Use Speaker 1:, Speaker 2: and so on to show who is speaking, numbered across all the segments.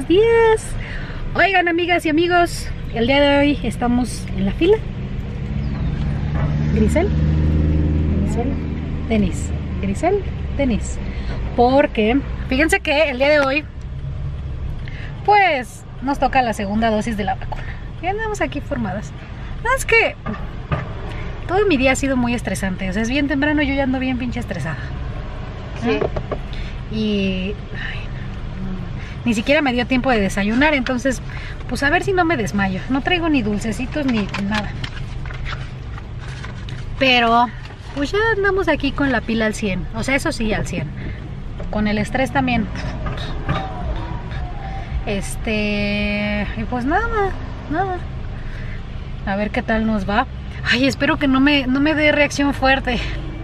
Speaker 1: buenos días. Oigan, amigas y amigos, el día de hoy estamos en la fila. Grisel, Denis, Grisel, Denis. Porque fíjense que el día de hoy pues nos toca la segunda dosis de la vacuna. Ya andamos aquí formadas. Nada, es que todo mi día ha sido muy estresante. O sea, es bien temprano y yo ya ando bien pinche estresada. Sí. Y ay, no, ni siquiera me dio tiempo de desayunar. Entonces, pues a ver si no me desmayo. No traigo ni dulcecitos ni nada. Pero pues ya andamos aquí con la pila al 100. O sea, eso sí, al 100. Con el estrés también. Y pues nada. A ver qué tal nos va. Ay, espero que no me dé reacción fuerte.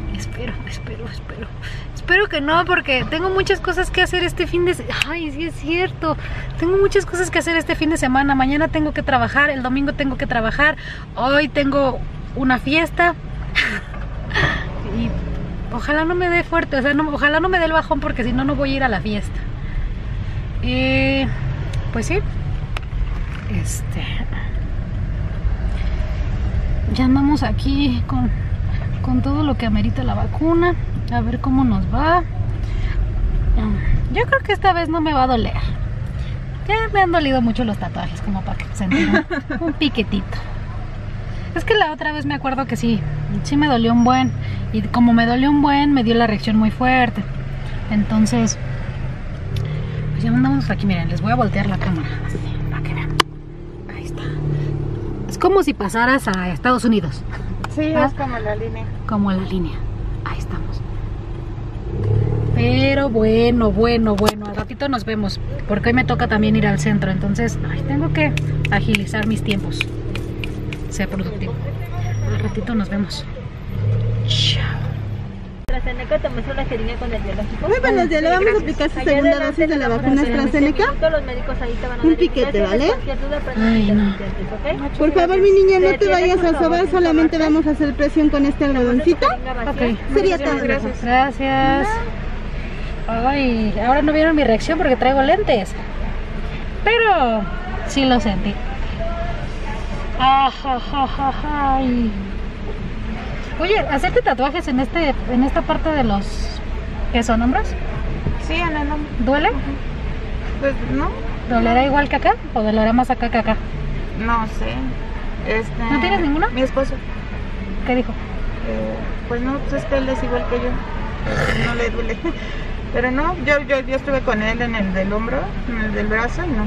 Speaker 1: Espero que no, porque tengo muchas cosas que hacer este fin de semana. Ay, sí es cierto. Tengo muchas cosas que hacer este fin de semana. Mañana tengo que trabajar, el domingo tengo que trabajar. Hoy tengo una fiesta. Y ojalá no me dé fuerte, o sea, ojalá no me dé el bajón, porque si no, no voy a ir a la fiesta. Pues sí. Ya andamos aquí con todo lo que amerita la vacuna. A ver cómo nos va. Yo creo que esta vez no me va a doler. Ya me han dolido mucho los tatuajes, como para que sentir un piquetito. Es que la otra vez me acuerdo que sí me dolió un buen. Y como me dolió un buen, me dio la reacción muy fuerte. Entonces, pues ya andamos aquí. Miren, les voy a voltear la cámara así, para que vean. Ahí está. Es como si pasaras a Estados Unidos.
Speaker 2: Sí, ¿ah? Es como la línea.
Speaker 1: Como la línea. Ahí estamos. Pero bueno, al ratito nos vemos, porque hoy me toca también ir al centro. Entonces, tengo que agilizar mis tiempos. Sea productivo. Al ratito nos vemos. Chao.
Speaker 3: AstraZeneca tomó la jeringa con el biológico.
Speaker 2: Muy buenos días, le vamos a aplicar su segunda dosis de la vacuna AstraZeneca.
Speaker 3: Los médicos ahí te van a
Speaker 2: un piquete, ¿vale?
Speaker 1: Ay, no.
Speaker 2: Por favor, mi niña, no te vayas a sobar, solamente vamos a hacer presión con este algodoncito.
Speaker 1: Ok.
Speaker 2: Sería todo.
Speaker 1: Gracias. Ay, ahora no vieron mi reacción porque traigo lentes. Pero sí lo sentí. Ay. Oye, ¿hacerte tatuajes en esta parte de los que son hombros?
Speaker 2: Sí, en el hombro.
Speaker 1: ¿Duele?
Speaker 2: Pues no.
Speaker 1: ¿Dolerá igual que acá o dolerá más acá que acá?
Speaker 2: No sé.
Speaker 1: ¿No tienes ninguno?
Speaker 2: Mi esposo.
Speaker 1: ¿Qué dijo?
Speaker 2: Pues no, pues es que él es igual que yo. No le duele. Pero no, yo estuve con él en el del hombro, en el del brazo y no.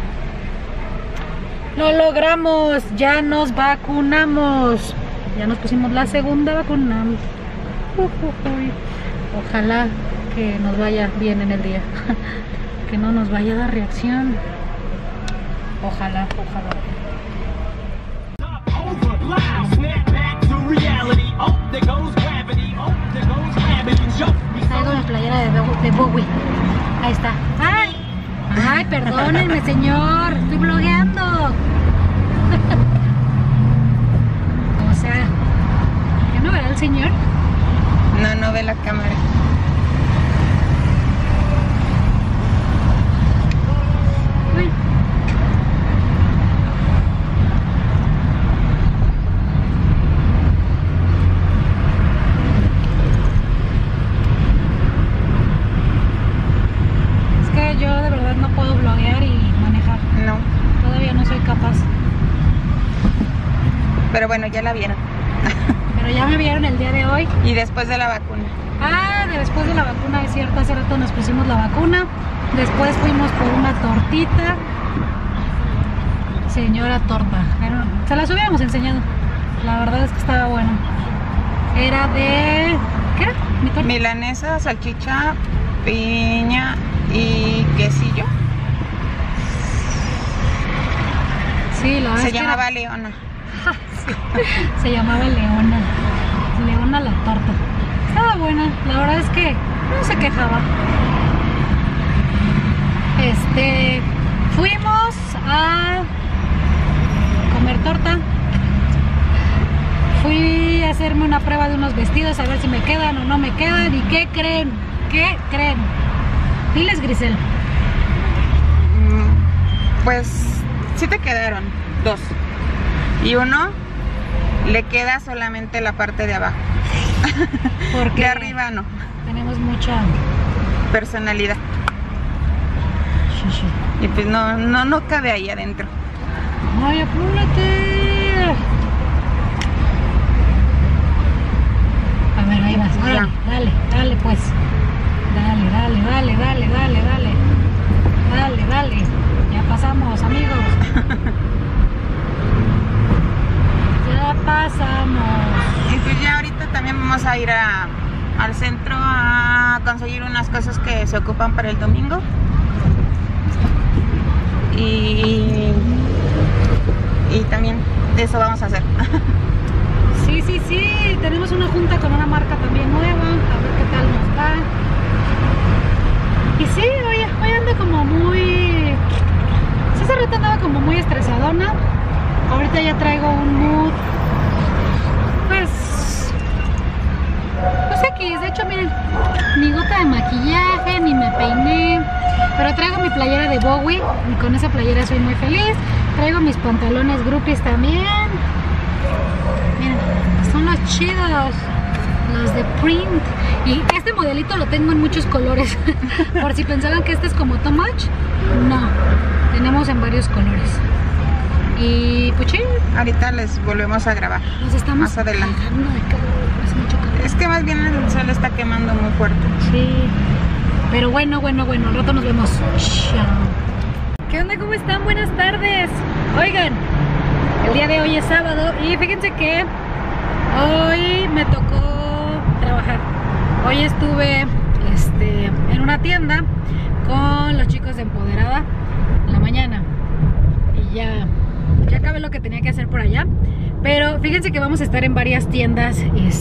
Speaker 1: Lo logramos, ya nos vacunamos. Ya nos pusimos la segunda vacuna. Ojalá que nos vaya bien en el día. Que no nos vaya a dar reacción. Ojalá. Traigo mi playera de Bowie. Ahí está. Ay, perdónenme, señor. Estoy blogueando. O sea, ¿ya no verá el señor?
Speaker 2: No ve la cámara.
Speaker 1: Uy. Es que yo de verdad no puedo bloguear y manejar.
Speaker 2: No.
Speaker 1: Todavía no soy capaz.
Speaker 2: Pero bueno, ya la vieron.
Speaker 1: Pero ya me vieron el día de hoy.
Speaker 2: Y después de la vacuna.
Speaker 1: Después de la vacuna, es cierto, hace rato nos pusimos la vacuna. Después fuimos por una tortita. Señora torta. Se las hubiéramos enseñado. La verdad es que estaba bueno. Era de... ¿qué era? ¿Mi torta?
Speaker 2: Milanesa, salchicha, piña y quesillo.
Speaker 1: Sí, la verdad.
Speaker 2: Se llamaba Leona.
Speaker 1: Sí, se llamaba Leona. Leona la torta. Estaba buena, la verdad es que no se quejaba. Fuimos a comer torta. Fui a hacerme una prueba de unos vestidos a ver si me quedan o no me quedan. ¿Y qué creen? ¿Qué creen? Diles, Grisel.
Speaker 2: Pues sí te quedaron 2 y uno le queda solamente la parte de abajo.
Speaker 1: Porque
Speaker 2: de arriba no.
Speaker 1: tenemos mucha
Speaker 2: Personalidad.
Speaker 1: Sí, sí.
Speaker 2: Y pues no cabe ahí adentro.
Speaker 1: Ay, apúrate. A ver, ahí vas, dale,
Speaker 2: Ya.
Speaker 1: dale pues. Dale. Ya pasamos, amigos. Ya pasamos.
Speaker 2: Y pues ya ahorita también vamos a ir al centro a conseguir unas cosas que se ocupan para el domingo. Y también eso vamos a hacer.
Speaker 1: Sí, tenemos una junta con una marca también nueva, a ver qué tal nos va. Y sí, hoy ando como muy... Sí, hace rato andaba como muy estresadona. Ahorita ya traigo un mood, pues X. De hecho, miren, ni gota de maquillaje, ni me peiné. Pero traigo mi playera de Bowie y con esa playera soy muy feliz. Traigo mis pantalones groupies también. Miren, son los chidos, los de print. Y este modelito lo tengo en muchos colores. Por si pensaban que este es como too much, no, tenemos en varios colores. Y pues sí,
Speaker 2: Ahorita les volvemos a grabar.
Speaker 1: nos estamos
Speaker 2: Más adelante.
Speaker 1: cagando de calor, hace mucho calor.
Speaker 2: Es que más bien el sol está quemando muy fuerte.
Speaker 1: Sí, pero bueno, al rato nos vemos. Chao. ¿Qué onda? ¿Cómo están? Buenas tardes. Oigan, el día de hoy es sábado y fíjense que hoy me tocó trabajar. Hoy estuve en una tienda con los chicos de Empoderada en la mañana y ya acabé lo que tenía que hacer por allá. Pero fíjense que vamos a estar en varias tiendas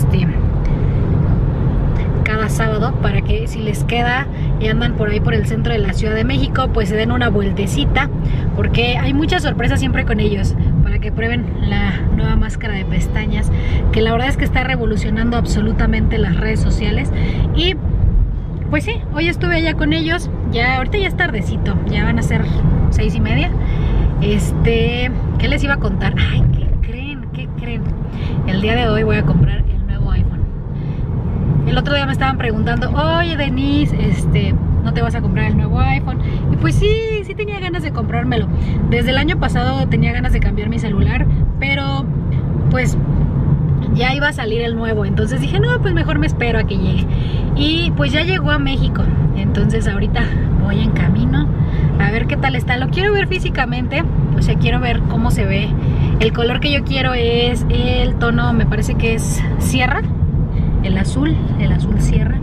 Speaker 1: cada sábado, para que si les queda y andan por ahí por el centro de la Ciudad de México, pues se den una vueltecita, porque hay muchas sorpresas siempre con ellos, para que prueben la nueva máscara de pestañas, que la verdad es que está revolucionando absolutamente las redes sociales. Y pues sí, hoy estuve allá con ellos, ya ahorita ya es tardecito, ya van a ser 6:30. ¿Qué les iba a contar? Ay, ¿qué creen? El día de hoy voy a comprar el nuevo iPhone. El otro día me estaban preguntando, oye Denise, ¿no te vas a comprar el nuevo iPhone? Y pues sí tenía ganas de comprármelo. Desde el año pasado tenía ganas de cambiar mi celular, pero pues ya iba a salir el nuevo. Entonces dije, no, pues mejor me espero a que llegue. Y pues ya llegó a México. Entonces ahorita voy en camino a ver qué tal está. Lo quiero ver físicamente, o sea, quiero ver cómo se ve. El color que yo quiero es el tono, me parece que es sierra. El azul sierra,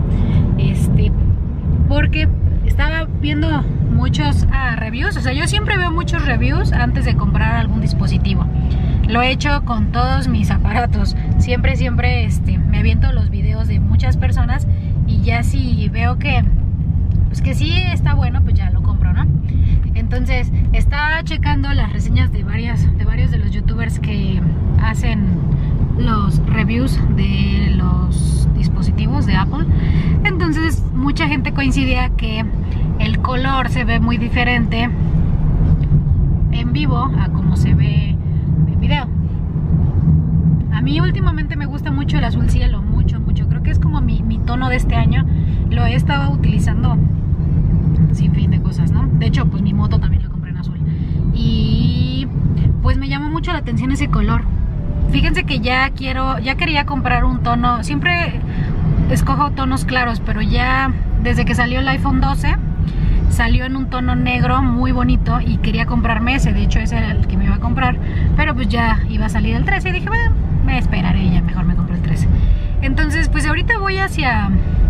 Speaker 1: porque estaba viendo muchos reviews, o sea, yo siempre veo muchos reviews antes de comprar algún dispositivo. Lo he hecho con todos mis aparatos, siempre me aviento los videos de muchas personas y ya si veo que pues que sí está bueno, pues ya lo compro, ¿no? Entonces estaba checando las reseñas de varios de los youtubers que hacen los reviews de los dispositivos de Apple. Entonces mucha gente coincidía que el color se ve muy diferente en vivo a como se ve en video. A mí últimamente me gusta mucho el azul cielo, mucho. Creo que es como mi tono de este año. Lo he estado utilizando sin fin de cosas, ¿no? De hecho, pues mi moto también la compré en azul. Y pues me llamó mucho la atención ese color. Fíjense que ya quería comprar un tono. Siempre escojo tonos claros, pero ya desde que salió el iPhone 12 salió en un tono negro muy bonito y quería comprarme ese. De hecho ese era el que me iba a comprar, pero pues ya iba a salir el 13 y dije, bueno, me esperaré y ya mejor me compro el 13. Entonces pues ahorita voy hacia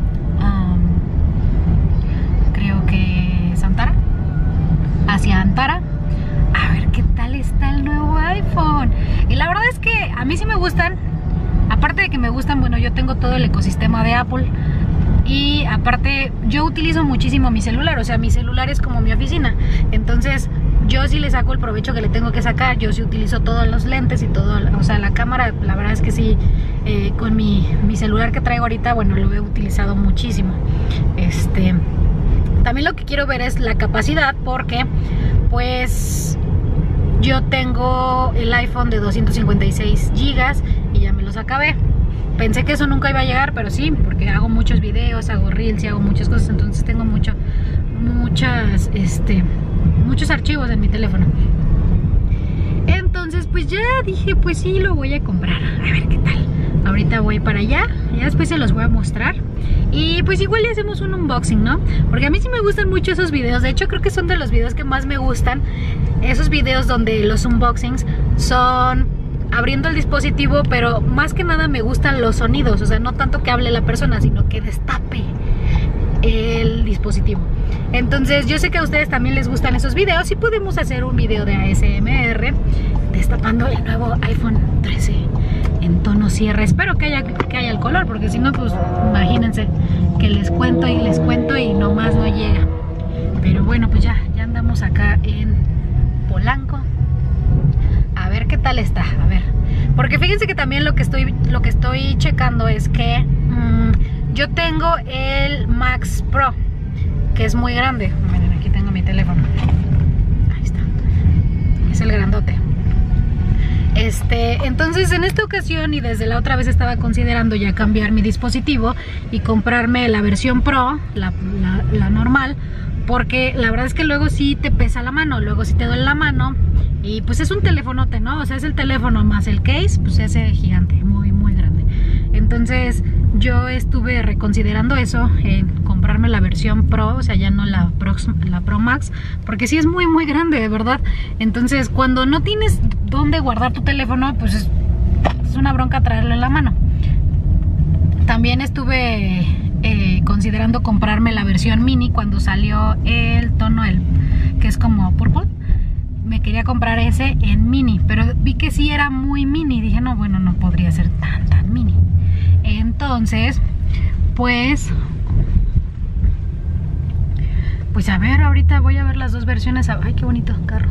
Speaker 1: creo que hacia Antara, a ver qué tal está el nuevo iPhone. Y la verdad es que a mí sí me gustan. Aparte de que me gustan, bueno, yo tengo todo el ecosistema de Apple. Y aparte yo utilizo muchísimo mi celular. O sea, mi celular es como mi oficina. Entonces yo sí le saco el provecho que le tengo que sacar. Yo sí utilizo todos los lentes y todo. O sea, la cámara, la verdad es que sí, con mi celular que traigo ahorita, bueno, lo he utilizado muchísimo. También lo que quiero ver es la capacidad, porque pues yo tengo el iPhone de 256 GB y ya me los acabé. Pensé que eso nunca iba a llegar, pero sí, porque hago muchos videos, hago reels y hago muchas cosas, entonces tengo muchos archivos en mi teléfono. Entonces pues ya dije, pues sí, lo voy a comprar, a ver qué tal. Ahorita voy para allá, ya después se los voy a mostrar. Y pues igual le hacemos un unboxing, ¿no? Porque a mí sí me gustan mucho esos videos. De hecho creo que son de los videos que más me gustan. Esos videos donde los unboxings son abriendo el dispositivo, pero más que nada me gustan los sonidos. O sea, no tanto que hable la persona, sino que destape el dispositivo. Entonces yo sé que a ustedes también les gustan esos videos y podemos hacer un video de ASMR destapando el nuevo iPhone 13 en tono sierra. Espero que haya el color, porque si no, pues imagínense que les cuento y nomás no llega. Pero bueno, pues ya andamos acá en Polanco. A ver qué tal está, a ver. Porque fíjense que también lo que estoy checando es que yo tengo el Max Pro, que es muy grande. Miren, aquí tengo mi teléfono. Ahí está. Es el grandote. Entonces en esta ocasión y desde la otra vez estaba considerando ya cambiar mi dispositivo y comprarme la versión Pro, la normal, porque la verdad es que luego sí te pesa la mano, luego sí te duele la mano y pues es un telefonote, ¿no? O sea, es el teléfono más el case, pues ese gigante, muy muy grande. Entonces yo estuve reconsiderando eso, comprarme la versión Pro, o sea, ya no la Pro Max, porque sí es muy muy grande, de verdad. Entonces cuando no tienes dónde guardar tu teléfono, pues es una bronca traerlo en la mano. También estuve considerando comprarme la versión mini cuando salió el tono, que es como purple. Me quería comprar ese en mini, pero vi que sí era muy mini. Dije, no, bueno, no podría ser tan mini. Entonces, pues a ver, ahorita voy a ver las dos versiones. Ay, qué bonito carro.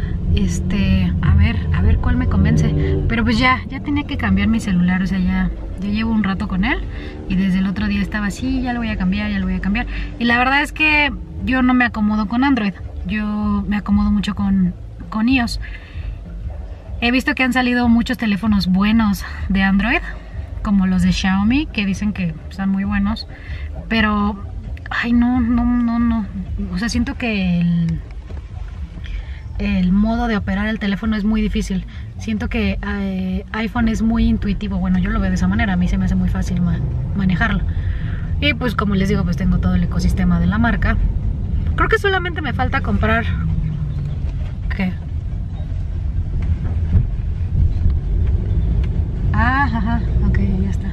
Speaker 1: A ver cuál me convence. Pero pues ya tenía que cambiar mi celular. O sea, ya llevo un rato con él. Y desde el otro día estaba así, ya lo voy a cambiar. Y la verdad es que yo no me acomodo con Android. Yo me acomodo mucho con iOS. He visto que han salido muchos teléfonos buenos de Android, como los de Xiaomi, que dicen que están muy buenos. Pero, ay, no. O sea, siento que el modo de operar el teléfono es muy difícil. Siento que iPhone es muy intuitivo. Bueno, yo lo veo de esa manera. A mí se me hace muy fácil manejarlo. Y pues como les digo, pues tengo todo el ecosistema de la marca. Creo que solamente me falta comprar... ¿Qué? Ajá, ok, ya está.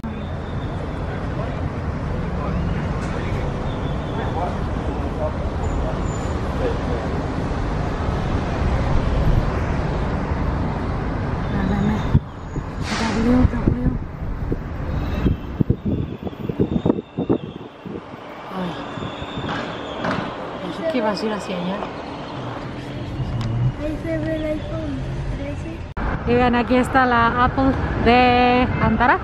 Speaker 1: Pensé que ibas a ir hacia allá.
Speaker 3: Ahí se ve el iPhone 13.
Speaker 1: Y vean, aquí está la Apple de Antara.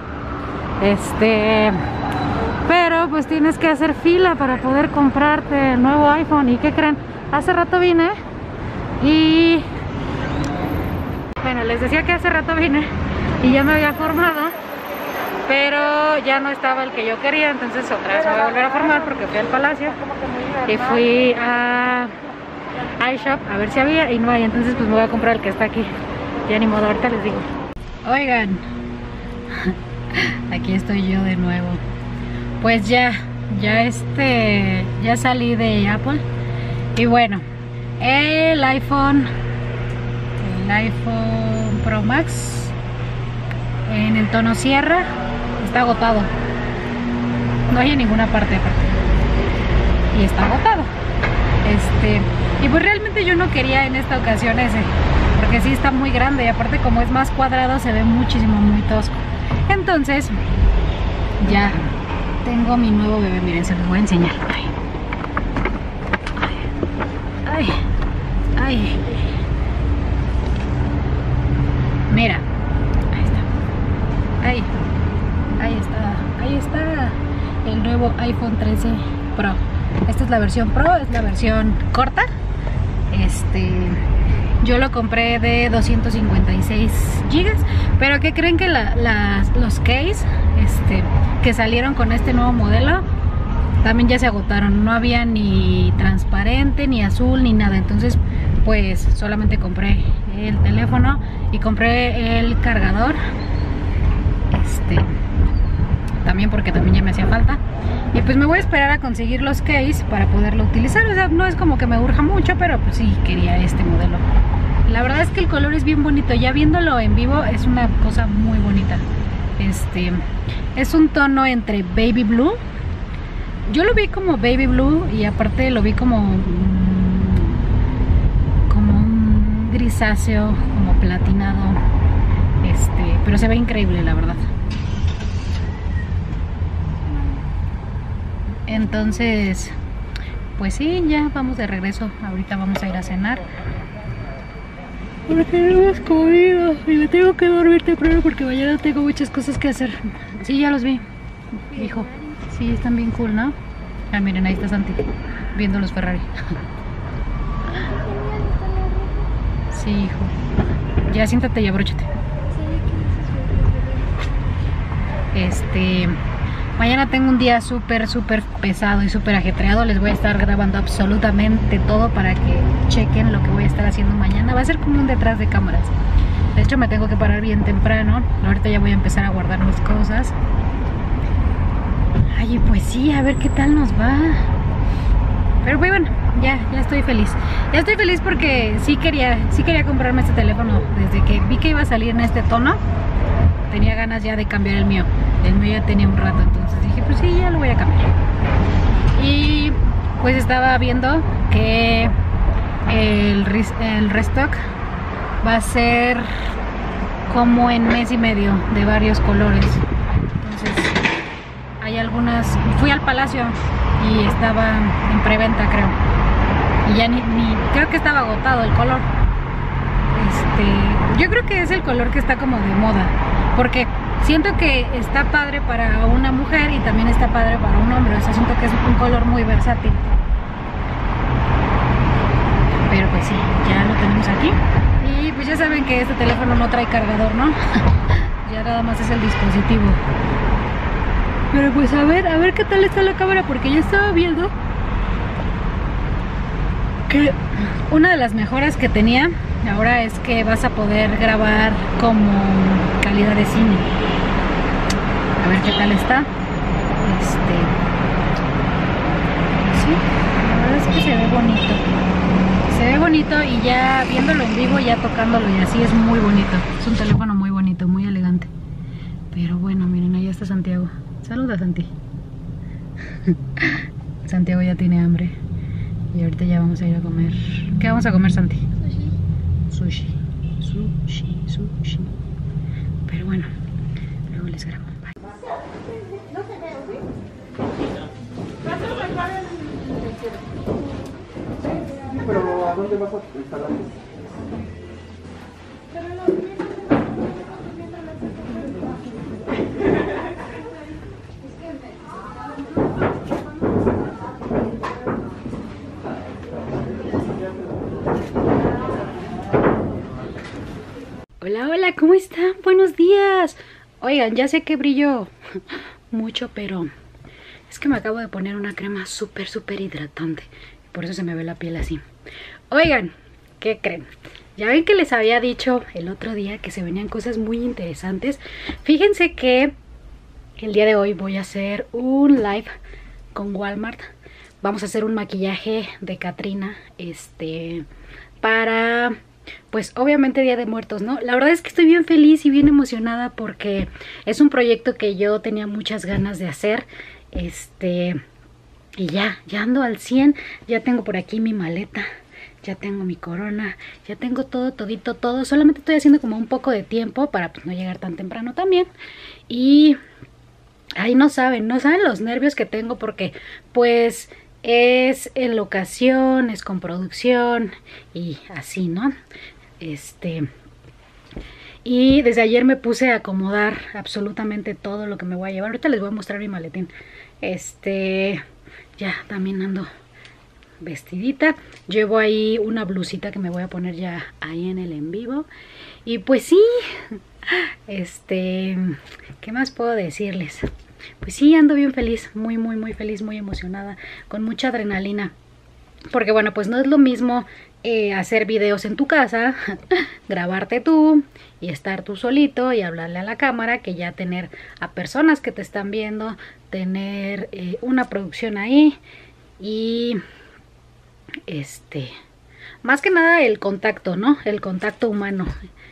Speaker 1: Pero pues tienes que hacer fila para poder comprarte el nuevo iPhone. ¿Y qué creen? Hace rato vine y... Bueno, les decía que hace rato vine y ya me había formado, pero ya no estaba el que yo quería. Entonces otra vez me voy a volver a formar porque fui al Palacio y fui a iShop a ver si había y no hay. Entonces pues me voy a comprar el que está aquí. Ya ni modo, ahorita les digo. Oigan, aquí estoy yo de nuevo. Pues ya salí de Apple. Y bueno, el iPhone Pro Max en el tono sierra está agotado. No hay en ninguna parte aparte. Y está agotado. Y pues realmente yo no quería en esta ocasión ese, porque sí está muy grande y aparte como es más cuadrado se ve muchísimo, muy tosco. Entonces ya tengo mi nuevo bebé, miren, se los voy a enseñar. Ay. Mira, ahí está el nuevo iPhone 13 Pro. Esta es la versión Pro, es la versión corta. yo lo compré de 256 gigas. Pero ¿qué creen? Que los case que salieron con este nuevo modelo también ya se agotaron. No había ni transparente, ni azul, ni nada. Entonces pues solamente compré el teléfono y compré el cargador. También porque también ya me hacía falta. Y pues me voy a esperar a conseguir los case para poderlo utilizar. O sea, no es como que me urja mucho, pero pues sí quería este modelo. La verdad es que el color es bien bonito. Ya viéndolo en vivo es una cosa muy bonita. Es un tono entre baby blue. Yo lo vi como baby blue y aparte lo vi como un grisáceo, como platinado. Pero se ve increíble, la verdad. Entonces, pues sí, ya vamos de regreso. Ahorita vamos a ir a cenar. Porque no hemos comido y me tengo que dormir temprano porque mañana tengo muchas cosas que hacer. Sí, ya los vi, hijo. Sí, están bien cool, ¿no? Ah, miren, ahí está Santi viendo los Ferrari. Sí, hijo. Ya siéntate y abróchate. Mañana tengo un día súper pesado y súper ajetreado. Les voy a estar grabando absolutamente todo para que chequen lo que voy a estar haciendo mañana. Va a ser como un detrás de cámaras. De hecho me tengo que parar bien temprano. Ahorita ya voy a empezar a guardar mis cosas. Ay, pues sí, a ver qué tal nos va. Pero bueno, ya estoy feliz. Ya estoy feliz porque sí quería comprarme este teléfono. Desde que vi que iba a salir en este tono, tenía ganas ya de cambiar el mío. El mío ya tenía un rato, entonces dije, pues sí, ya lo voy a cambiar. Y pues estaba viendo que el restock va a ser como en mes y medio, de varios colores. Entonces hay algunas. Fui al Palacio y estaba en preventa, creo. Y ya ni creo que estaba agotado el color. Yo creo que es el color que está como de moda, porque siento que está padre para una mujer y también está padre para un hombre. O sea, siento que es un color muy versátil. Pero pues sí, ya lo tenemos aquí. Y pues ya saben que este teléfono no trae cargador, ¿no? Ya nada más es el dispositivo. Pero pues a ver qué tal está la cámara, porque yo estaba viendo que una de las mejoras que tenía ahora es que vas a poder grabar como calidad de cine. A ver qué tal está. Sí, la verdad es que se ve bonito. Se ve bonito y ya viéndolo en vivo, ya tocándolo y así es muy bonito. Es un teléfono muy bonito, muy elegante. Pero bueno, miren, ahí está Santiago. Saluda, Santi. Santiago ya tiene hambre. Y ahorita ya vamos a ir a comer. ¿Qué vamos a comer, Santi? Sushi. Sushi. Pero bueno, luego les grabo. Bye.
Speaker 4: Pero ¿a dónde vas a instalar?
Speaker 1: Hola, ¿cómo están? Buenos días. Oigan, ya sé que brillo mucho, pero es que me acabo de poner una crema súper hidratante. Por eso se me ve la piel así. Oigan, ¿qué creen? Ya ven que les había dicho el otro día que se venían cosas muy interesantes. Fíjense que el día de hoy voy a hacer un live con Walmart. Vamos a hacer un maquillaje de Catrina, para, pues obviamente Día de Muertos, ¿no? La verdad es que estoy bien feliz y bien emocionada porque es un proyecto que yo tenía muchas ganas de hacer. Y ya ando al 100. Ya tengo por aquí mi maleta, ya tengo mi corona, ya tengo todo. Solamente estoy haciendo como un poco de tiempo para pues no llegar tan temprano también. Y ay, no saben los nervios que tengo porque pues es en locación, es con producción y así, ¿no? Y desde ayer me puse a acomodar absolutamente todo lo que me voy a llevar. Ahorita les voy a mostrar mi maletín. Ya también ando vestidita. Llevo ahí una blusita que me voy a poner ya ahí en el en vivo. Y pues sí, ¿qué más puedo decirles? Pues sí, ando bien feliz, muy feliz, muy emocionada, con mucha adrenalina. Porque bueno, pues no es lo mismo hacer videos en tu casa, grabarte tú y estar tú solito y hablarle a la cámara, que ya tener a personas que te están viendo, tener una producción ahí y más que nada el contacto, ¿no? El contacto humano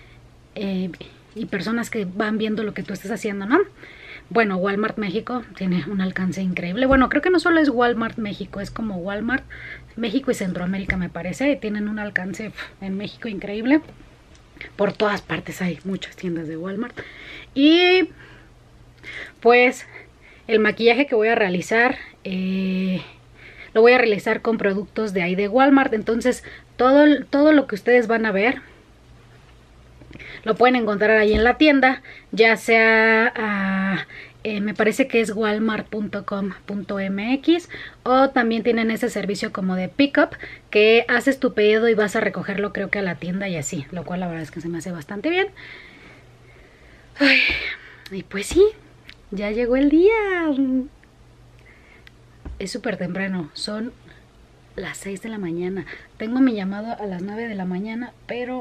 Speaker 1: y personas que van viendo lo que tú estás haciendo, ¿no? Bueno, Walmart México tiene un alcance increíble. Bueno, creo que no solo es Walmart México, es como Walmart México y Centroamérica, me parece. Tienen un alcance en México increíble. Por todas partes hay muchas tiendas de Walmart. Y pues el maquillaje que voy a realizar lo voy a realizar con productos de ahí de Walmart. Entonces todo lo que ustedes van a ver lo pueden encontrar ahí en la tienda, ya sea me parece que es walmart.com.mx, o también tienen ese servicio como de pickup, que haces tu pedido y vas a recogerlo creo que a la tienda y así, lo cual la verdad es que se me hace bastante bien. Ay, y pues sí, ya llegó el día. Es súper temprano, son las 6 de la mañana. Tengo mi llamado a las 9 de la mañana, pero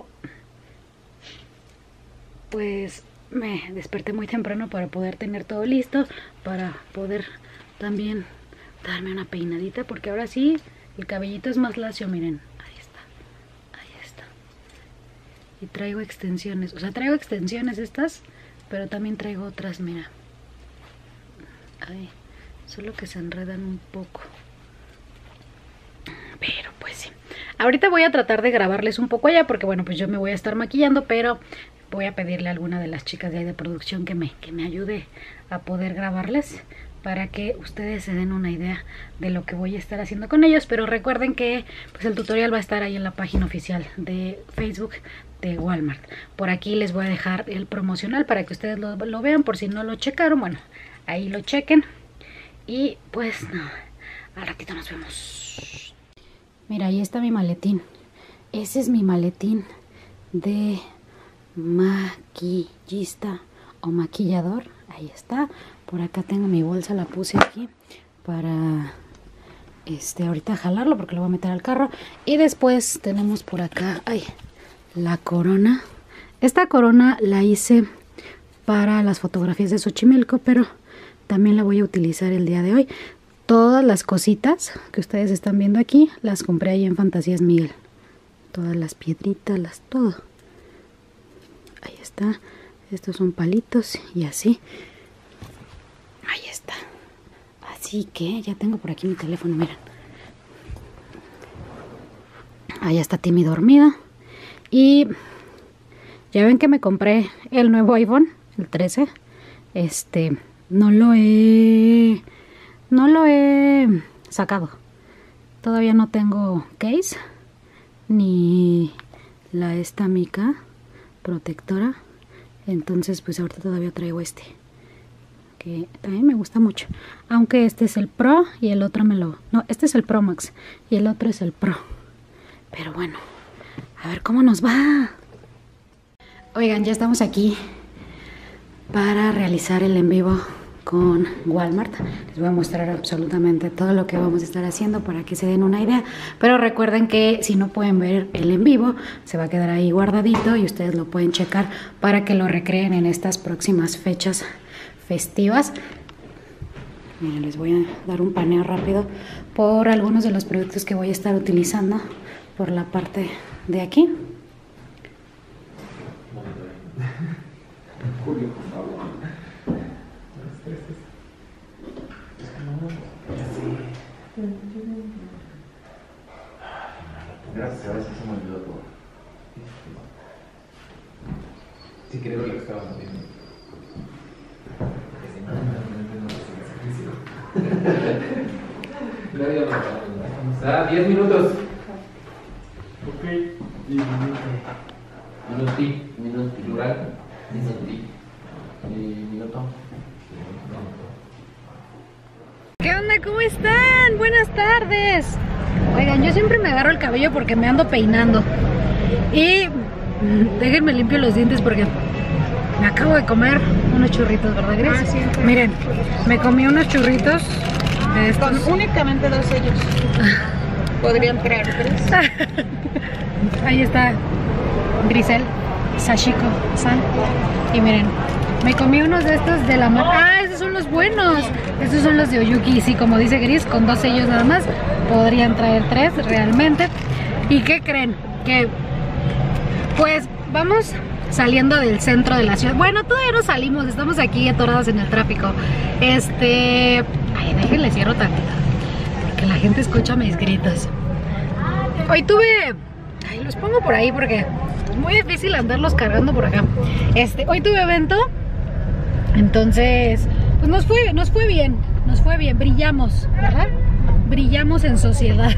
Speaker 1: pues me desperté muy temprano para poder tener todo listo, para poder también darme una peinadita, porque ahora sí el cabellito es más lacio, miren, ahí está, y traigo extensiones, o sea, traigo extensiones estas, pero también traigo otras, mira, ay, solo que se enredan un poco, pero pues sí. Ahorita voy a tratar de grabarles un poco allá, porque bueno, pues yo me voy a estar maquillando, pero voy a pedirle a alguna de las chicas de ahí de producción que me ayude a poder grabarles, para que ustedes se den una idea de lo que voy a estar haciendo con ellos. Pero recuerden que pues el tutorial va a estar ahí en la página oficial de Facebook de Walmart. Por aquí les voy a dejar el promocional para que ustedes lo vean, por si no lo checaron. Bueno, ahí lo chequen. Y pues no, al ratito nos vemos. Mira, ahí está mi maletín. Ese es mi maletín de maquillista o maquillador. Ahí está. Por acá tengo mi bolsa, la puse aquí para ahorita jalarlo, porque lo voy a meter al carro. Y después tenemos por acá la corona. Esta corona la hice para las fotografías de Xochimilco, pero también la voy a utilizar el día de hoy. Todas las cositas que ustedes están viendo aquí las compré ahí en Fantasías Miguel. Todas las piedritas, todo. Ahí está. Estos son palitos y así. Ahí está. Así que ya tengo por aquí mi teléfono, miren. Ahí está Timmy dormida. Y ya ven que me compré el nuevo iPhone, el 13. No lo he sacado. Todavía no tengo case ni esta mica protectora. Entonces pues ahorita todavía traigo que también me gusta mucho, aunque este es el Pro y el otro no, este es el Pro Max y el otro es el Pro. Pero bueno, a ver cómo nos va. Oigan, ya estamos aquí para realizar el en vivo con Walmart. Les voy a mostrar absolutamente todo lo que vamos a estar haciendo para que se den una idea, pero recuerden que si no pueden ver el en vivo, se va a quedar ahí guardadito y ustedes lo pueden checar para que lo recreen en estas próximas fechas festivas. Miren, les voy a dar un paneo rápido por algunos de los productos que voy a estar utilizando por la parte de aquí.
Speaker 4: Julio, por favor. Gracias, a veces se me olvidó todo. Sí, creo que lo estaba moviendo. Porque si no, no es ejercicio. Ah, 10 minutos. Ok, 10 minutos. Minuto plural. Minuto.
Speaker 1: ¿Qué onda? ¿Cómo están? Buenas tardes. Oigan, yo siempre me agarro el cabello porque me ando peinando. Y déjenme limpio los dientes porque me acabo de comer unos churritos, ¿verdad, Grace?
Speaker 2: Ah, sí, sí.
Speaker 1: Miren, me comí unos churritos de estos.
Speaker 2: Con únicamente 2 sellos. Podrían crear 3.
Speaker 1: Ahí está Grisel Sashiko-san. Y miren, me comí unos de estos de la marca. Ah, esos son los buenos. Estos son los de Oyuki. Sí, como dice Gris, con 2 sellos nada más. Podrían traer 3 realmente. ¿Y qué creen? Que pues vamos saliendo del centro de la ciudad. Bueno, todavía no salimos, estamos aquí atorados en el tráfico. Ay, déjenle cierro tantito, porque la gente escucha mis gritos. Hoy tuve... Ay, los pongo por ahí porque es muy difícil andarlos cargando por acá. Hoy tuve evento, entonces pues nos fue bien, brillamos, ¿verdad? Brillamos en sociedad.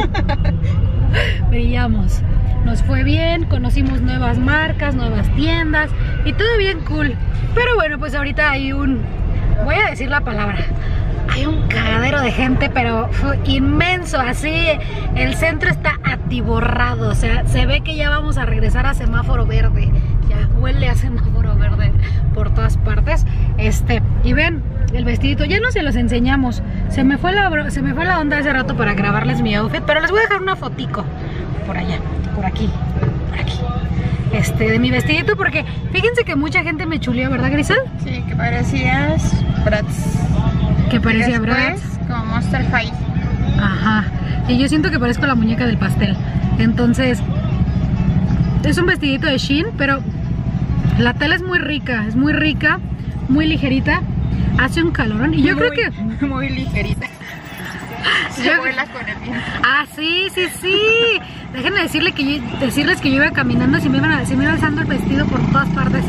Speaker 1: Brillamos. Nos fue bien, conocimos nuevas marcas, nuevas tiendas y todo bien cool. Pero bueno, pues ahorita hay voy a decir la palabra, hay un cagadero de gente, pero inmenso, así. El centro está atiborrado, o sea, se ve que ya vamos a regresar a semáforo verde. Ya huele a semáforo verde por todas partes. Y ven, el vestidito, ya no se los enseñamos. Se me fue la onda hace rato para grabarles mi outfit, pero les voy a dejar una fotico por allá, por aquí, de mi vestidito, porque fíjense que mucha gente me chuleó, ¿verdad, Grisel?
Speaker 2: Sí, que parecías Bratz.
Speaker 1: Que parecía Bratz.
Speaker 2: Como Monster High.
Speaker 1: Ajá. Y yo siento que parezco la muñeca del pastel. Entonces, es un vestidito de Shein, pero la tela es muy rica, muy ligerita. Hace un calorón y yo creo que...
Speaker 2: Muy ligerita. Se vuela con el viento.
Speaker 1: Ah, sí. Déjenme decirles que yo iba caminando y se me iba alzando el vestido por todas partes.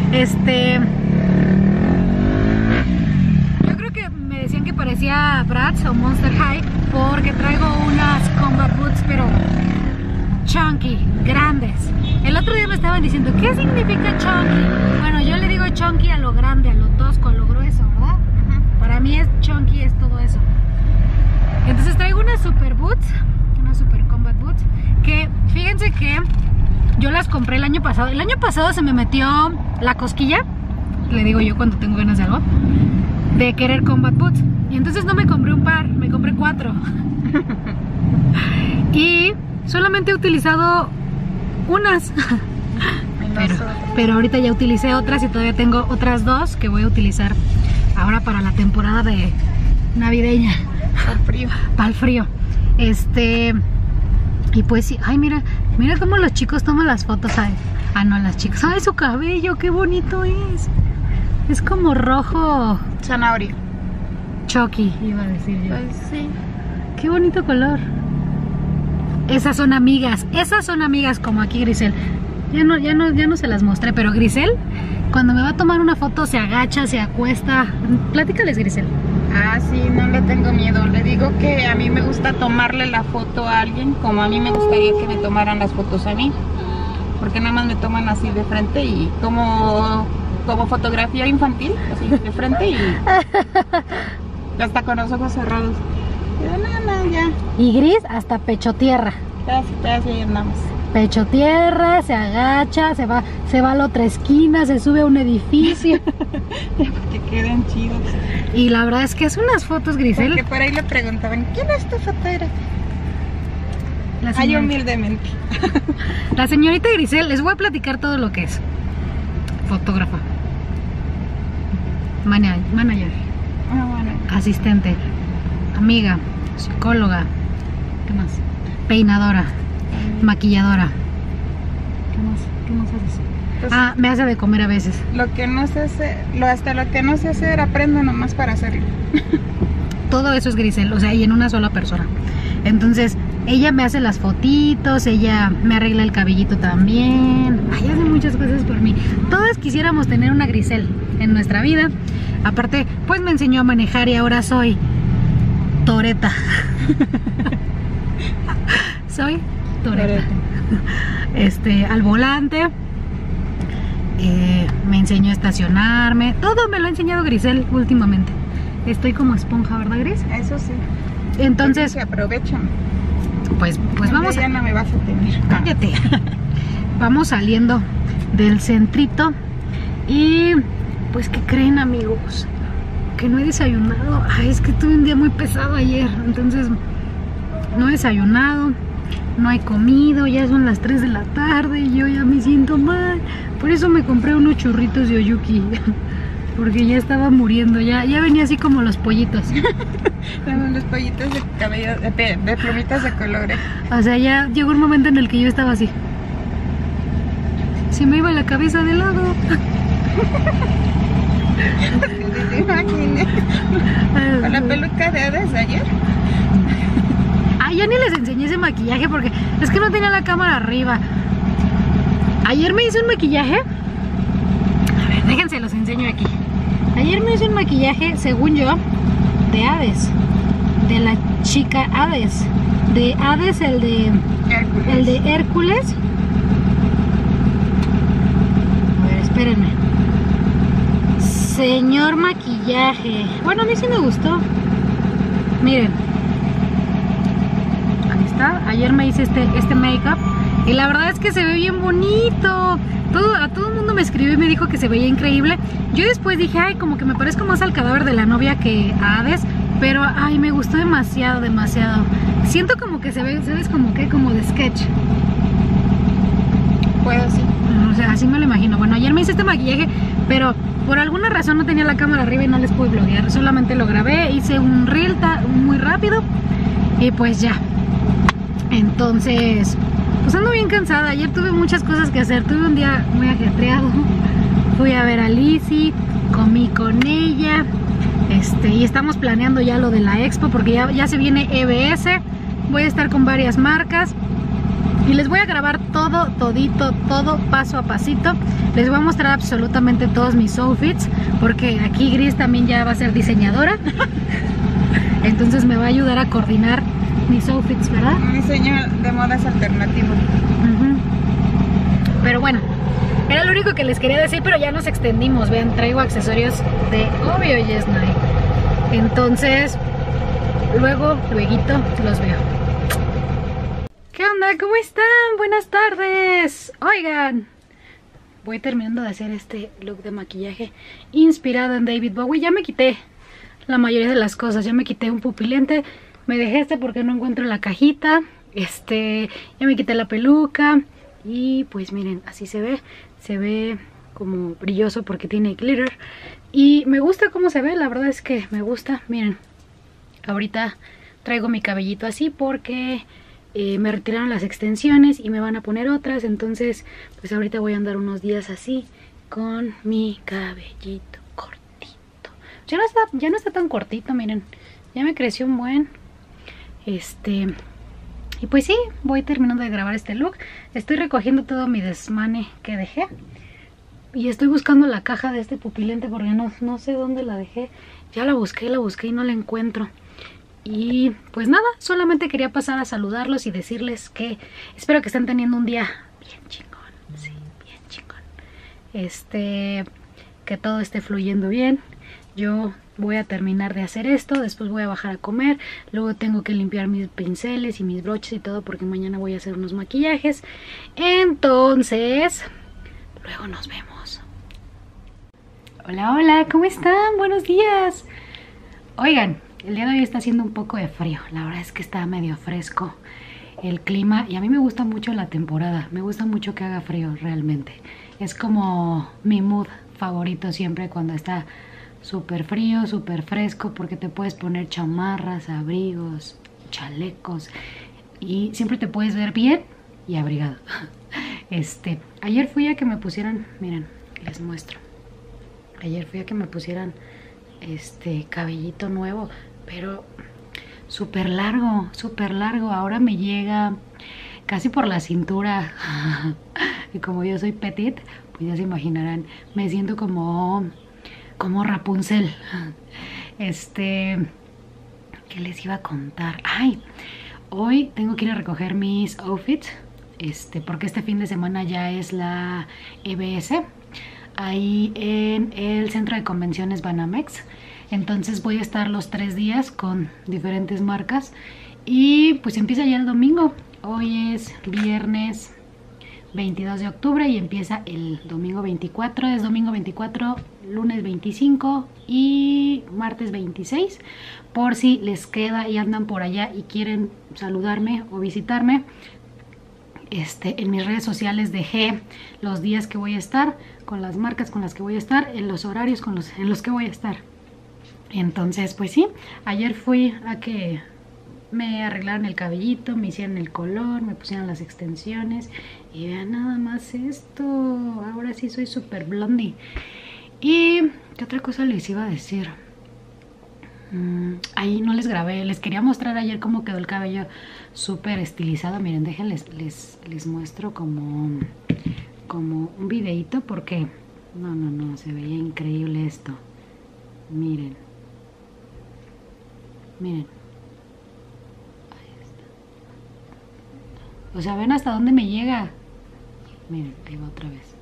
Speaker 1: Yo creo que me decían que parecía Bratz o Monster High porque traigo unas combat boots, pero chunky, grandes. El otro día me estaban diciendo, ¿qué significa chunky? Bueno, yo le digo chunky a lo grande, a lo tosco, a lo grueso, ¿verdad? Para mí chunky es todo eso. Entonces traigo unas super boots, unas super combat boots, que fíjense que yo las compré el año pasado. El año pasado se me metió la cosquilla, le digo yo cuando tengo ganas de algo, de querer combat boots. Y entonces no me compré un par, me compré 4. Y solamente he utilizado unas. Pero ahorita ya utilicé otras y todavía tengo otras 2 que voy a utilizar ahora para la temporada de navideña. Para el frío. Y pues sí, ay, mira cómo los chicos toman las fotos. No, las chicas. Ay, su cabello, qué bonito es. Es como rojo
Speaker 2: zanahoria.
Speaker 1: Chucky, iba a decir yo.
Speaker 2: Pues sí.
Speaker 1: Qué bonito color. Esas son amigas como aquí Grisel. Ya no se las mostré, pero Grisel, cuando me va a tomar una foto, se agacha, se acuesta. Platícales, Grisel.
Speaker 2: Ah, sí, no le tengo miedo. Le digo que a mí me gusta tomarle la foto a alguien como a mí me gustaría que me tomaran las fotos a mí. Porque nada más me toman así de frente y como fotografía infantil, así de frente y hasta con los ojos cerrados. No, ya.
Speaker 1: Y Gris hasta pecho tierra.
Speaker 2: Casi ahí andamos.
Speaker 1: Pecho tierra, se agacha, se va a la otra esquina, se sube a un edificio.
Speaker 2: Que queden chidos.
Speaker 1: Y la verdad es que es unas fotos, Grisel.
Speaker 2: Porque por ahí le preguntaban, ¿quién es tu fotógrafo? Ay, humildemente.
Speaker 1: La señorita Grisel, les voy a platicar todo lo que es. Fotógrafa. Manager. Asistente. Amiga. Psicóloga. ¿Qué más? Peinadora. Maquilladora. ¿Qué más haces? Pues, me hace de comer a veces.
Speaker 2: Lo que no sé hacer, hasta lo que no sé hacer, aprendo nomás para hacerlo.
Speaker 1: Todo eso es Grisel, o sea, y en una sola persona. Entonces, ella me hace las fotitos, ella me arregla el cabellito también. Ay, hace muchas cosas por mí. Todas quisiéramos tener una Grisel en nuestra vida. Aparte, pues me enseñó a manejar y ahora soy toreta. Soy toreta. Al volante. Me enseñó a estacionarme. Todo me lo ha enseñado Grisel últimamente. Estoy como esponja, ¿verdad, Gris?
Speaker 2: Eso sí.
Speaker 1: Entonces
Speaker 2: se aprovechan.
Speaker 1: pues vamos.
Speaker 2: Ya no me vas a tener.
Speaker 1: Cállate. Vamos saliendo del centrito. Y pues, ¿qué creen, amigos? Que no he desayunado. Ay, es que tuve un día muy pesado ayer. Entonces no he desayunado, no he comido. Ya son las 3 de la tarde y yo ya me siento mal. Por eso me compré unos churritos de Oyuki. Porque ya estaba muriendo, ya venía así como los pollitos.
Speaker 2: Los pollitos de cabello, de plumitas de colores.
Speaker 1: O sea, ya llegó un momento en el que yo estaba así. Se me iba la cabeza de lado.
Speaker 2: ¿Te imaginas? Con la peluca de hadas de ayer.
Speaker 1: Ay, ya ni les enseñé ese maquillaje porque es que no tenía la cámara arriba. Ayer me hice un maquillaje. A ver, déjense, los enseño aquí. Ayer me hice un maquillaje, según yo, de Hades. De la chica Hades. De Hades, el de Hércules. A ver, espérenme. Señor maquillaje. Bueno, a mí sí me gustó. Miren. Ahí está. Ayer me hice este make-up. Y la verdad es que se ve bien bonito. A todo el mundo me escribió y me dijo que se veía increíble. Yo después dije, ay, como que me parezco más al cadáver de la novia que a Hades. Pero, ay, me gustó demasiado, demasiado. Siento como que se ve, ¿sabes? Como que, como de sketch.
Speaker 2: Pues sí.
Speaker 1: O sea, así me lo imagino. Bueno, ayer me hice este maquillaje, pero por alguna razón no tenía la cámara arriba y no les pude vloguear. Solamente lo grabé, hice un reel muy rápido y pues ya. Entonces, pues ando bien cansada. Ayer tuve muchas cosas que hacer. Tuve un día muy ajetreado. Fui a ver a Lizzie, comí con ella. Y estamos planeando ya lo de la expo porque ya se viene EBS. Voy a estar con varias marcas. Y les voy a grabar todo, todito, todo paso a pasito. Les voy a mostrar absolutamente todos mis outfits. Porque aquí Gris también ya va a ser diseñadora. Entonces me va a ayudar a coordinar mis outfits, ¿verdad?
Speaker 2: Un diseño de modas alternativo.
Speaker 1: Pero bueno, era lo único que les quería decir, pero ya nos extendimos. Vean, traigo accesorios de Obvio Yes Night. Entonces, lueguito los veo. ¿Qué onda? ¿Cómo están? Buenas tardes. Oigan, voy terminando de hacer este look de maquillaje inspirado en David Bowie. Ya me quité la mayoría de las cosas. Ya me quité un pupilente. Me dejé porque no encuentro la cajita. Ya me quité la peluca. Y pues miren, así se ve. Se ve como brilloso porque tiene glitter. Y me gusta cómo se ve, la verdad es que me gusta. Miren, ahorita traigo mi cabellito así porque me retiraron las extensiones y me van a poner otras. Entonces, pues ahorita voy a andar unos días así con mi cabellito cortito. Ya no está tan cortito, miren. Ya me creció un buen. Y pues sí, voy terminando de grabar este look. Estoy recogiendo todo mi desmane que dejé. Y estoy buscando la caja de este pupilente porque no sé dónde la dejé. Ya la busqué y no la encuentro. Y pues nada, solamente quería pasar a saludarlos y decirles que espero que estén teniendo un día bien chingón. Sí, bien chingón. Que todo esté fluyendo bien. Yo voy a terminar de hacer esto, después voy a bajar a comer, luego tengo que limpiar mis pinceles y mis broches y todo porque mañana voy a hacer unos maquillajes. Entonces, luego nos vemos. Hola, ¿cómo están? Buenos días. Oigan, el día de hoy está haciendo un poco de frío, la verdad es que está medio fresco el clima y a mí me gusta mucho la temporada, me gusta mucho que haga frío realmente. Es como mi mood favorito siempre cuando está súper frío, súper fresco, porque te puedes poner chamarras, abrigos, chalecos y siempre te puedes ver bien y abrigado. Ayer fui a que me pusieran, miren, les muestro. Ayer fui a que me pusieran cabellito nuevo, pero súper largo, ahora me llega casi por la cintura. Y como yo soy petit, pues ya se imaginarán, me siento como Rapunzel. ¿Qué les iba a contar? Ay, hoy tengo que ir a recoger mis outfits, porque este fin de semana ya es la EBS ahí en el centro de convenciones Banamex. Entonces voy a estar los 3 días con diferentes marcas Y pues empieza ya el domingo. Hoy es viernes 22 de octubre y empieza el domingo 24. Es domingo 24, lunes 25 y martes 26. Por si les queda y andan por allá y quieren saludarme o visitarme, en mis redes sociales dejé los días que voy a estar, con las marcas con las que voy a estar, en los horarios en los que voy a estar. Entonces pues sí, ayer fui a que me arreglaron el cabellito, me hicieron el color, me pusieron las extensiones y vean nada más esto. Ahora sí soy super blondie. Y ¿qué otra cosa les iba a decir? Ahí no les grabé, les quería mostrar ayer cómo quedó el cabello súper estilizado. Miren, déjenles les muestro como un videito porque no, se veía increíble esto. Miren, ahí está. O sea, ven hasta dónde me llega. Miren, ahí va otra vez.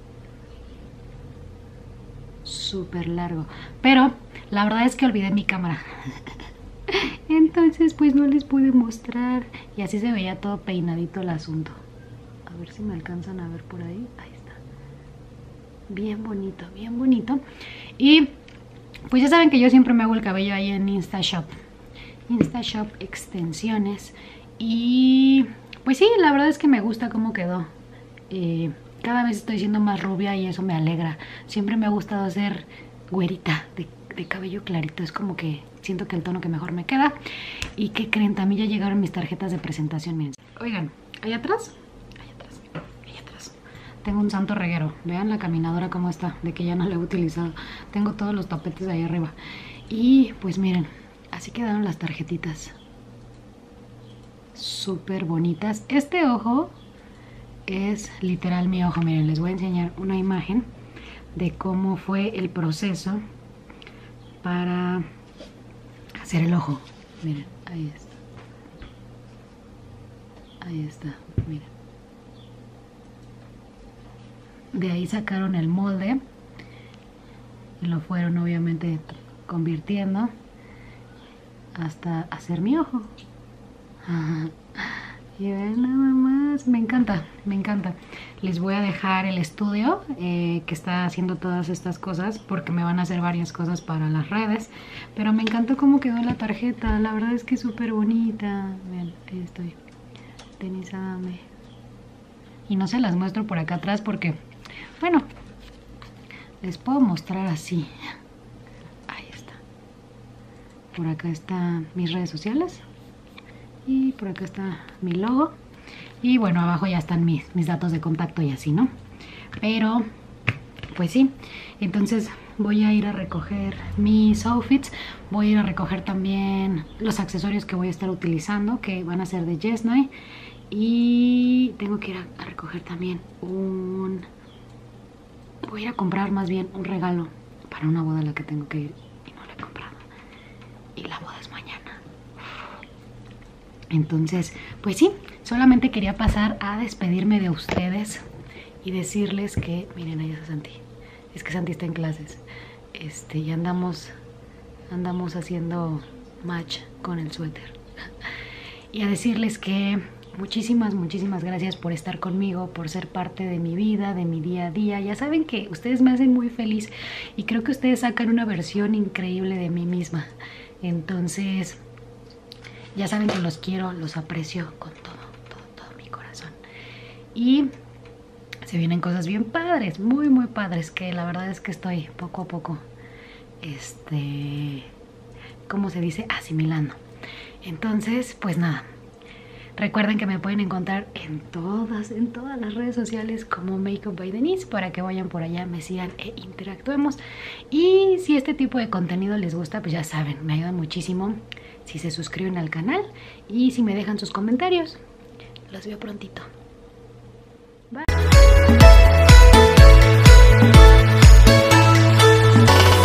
Speaker 1: Súper largo, pero la verdad es que olvidé mi cámara. Entonces pues no les pude mostrar. Y así se veía todo peinadito el asunto. A ver si me alcanzan a ver por ahí. Ahí está. Bien bonito, bien bonito. Y pues ya saben que yo siempre me hago el cabello ahí en InstaShop extensiones. Y pues sí, la verdad es que me gusta cómo quedó. Cada vez estoy siendo más rubia y eso me alegra. Siempre me ha gustado ser güerita, de cabello clarito. Es como que siento que el tono que mejor me queda. ¿Y qué creen? También ya llegaron mis tarjetas de presentación. Miren. Oigan, allá atrás, tengo un santo reguero. Vean la caminadora cómo está, de que ya no la he utilizado. Tengo todos los tapetes ahí arriba. Y pues miren, así quedaron las tarjetitas. Súper bonitas. Este ojo es literal mi ojo. Miren, les voy a enseñar una imagen de cómo fue el proceso para hacer el ojo. Miren, ahí está. Ahí está, miren. De ahí sacaron el molde y lo fueron obviamente convirtiendo hasta hacer mi ojo. Y ven nada más, me encanta, me encanta. Les voy a dejar el estudio que está haciendo todas estas cosas porque me van a hacer varias cosas para las redes. Pero me encantó cómo quedó la tarjeta, la verdad es que es súper bonita. Vean, ahí estoy, Denise Adame. Y no se las muestro por acá atrás porque, bueno, les puedo mostrar así. Ahí está. Por acá están mis redes sociales. Y por acá está mi logo. Y bueno, abajo ya están mis datos de contacto y así, ¿no? Pero, pues sí. Entonces voy a ir a recoger mis outfits. Voy a ir a recoger también los accesorios que voy a estar utilizando, que van a ser de Jesnay. Y tengo que ir a recoger también voy a ir a comprar más bien un regalo para una boda a la que tengo que ir. Y no lo he comprado. Y la boda es mañana. Entonces, pues sí, solamente quería pasar a despedirme de ustedes y decirles que, miren, ahí está Santi. Es que Santi está en clases. Y andamos haciendo match con el suéter. Y a decirles que muchísimas gracias por estar conmigo, por ser parte de mi vida, de mi día a día. Ya saben que ustedes me hacen muy feliz y creo que ustedes sacan una versión increíble de mí misma. Entonces, ya saben que los quiero, los aprecio con todo mi corazón. Y se vienen cosas bien padres, muy padres, que la verdad es que estoy poco a poco, ¿cómo se dice? Asimilando. Entonces, pues nada. Recuerden que me pueden encontrar en todas las redes sociales como Makeup by Denise, para que vayan por allá, me sigan e interactuemos. Y si este tipo de contenido les gusta, pues ya saben, me ayuda muchísimo si se suscriben al canal y si me dejan sus comentarios. Los veo prontito. Bye.